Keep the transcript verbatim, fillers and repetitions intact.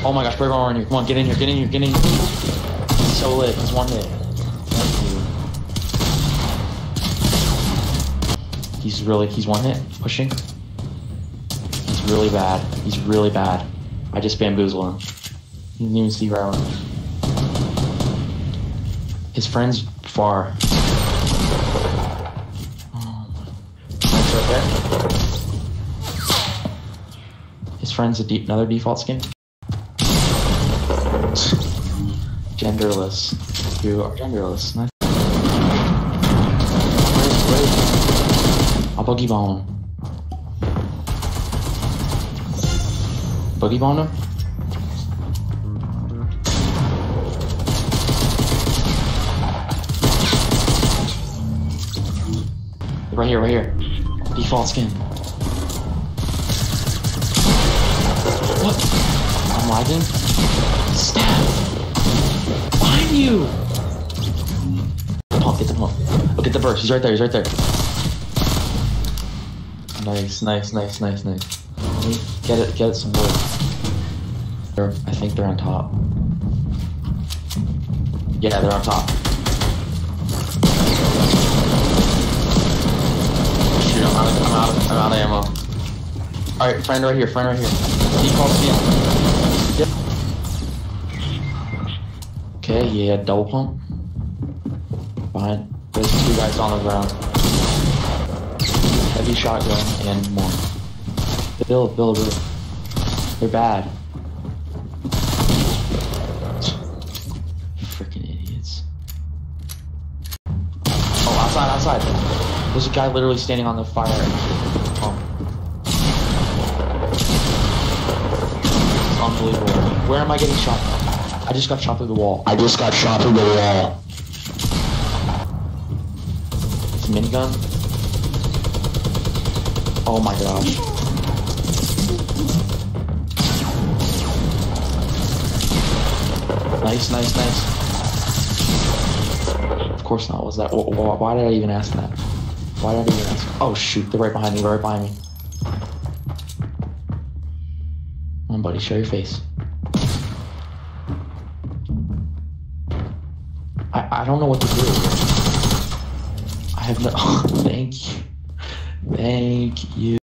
Oh my gosh, Burger on you. Come on, get in here, get in here, get in here. He's so lit. He's one hit. He's really, he's one hit. Pushing. He's really bad. He's really bad. I just bamboozled him. He didn't even see where I went. His friend's far. Oh. That's right there. His friend's a deep, another default skin. Genderless. You are genderless. Nice. I'll boogie bomb him. Boogie bomb him? Right here, right here. Default skin. What? I'm lagging? Stab! Behind you! Pump, get the pump. Look at the burst. He's right there, he's right there. Nice, nice, nice, nice, nice. Get it, get it some wood. They're, I think they're on top. Yeah, they're on top. Shoot, I'm out of, I'm out of, I'm out of ammo. Alright, friend right here, friend right here. Default skin. Yep. Okay, yeah, double pump. Behind. There's two guys on the ground. Heavy shotgun and more. Build, build, build. They're bad. Freaking idiots. Oh, outside, outside. There's a guy literally standing on the fire pump. It's unbelievable. Where am I getting shot from? I just got shot through the wall. I just got shot through the wall. It's a minigun. Oh my gosh. Nice, nice, nice. Of course not. Was that? Why did I even ask that? Why did I even ask? Oh shoot! They're right behind me. Right behind me. Come on, buddy. Show your face. I I don't know what to do. I have no. Thank you. Thank you.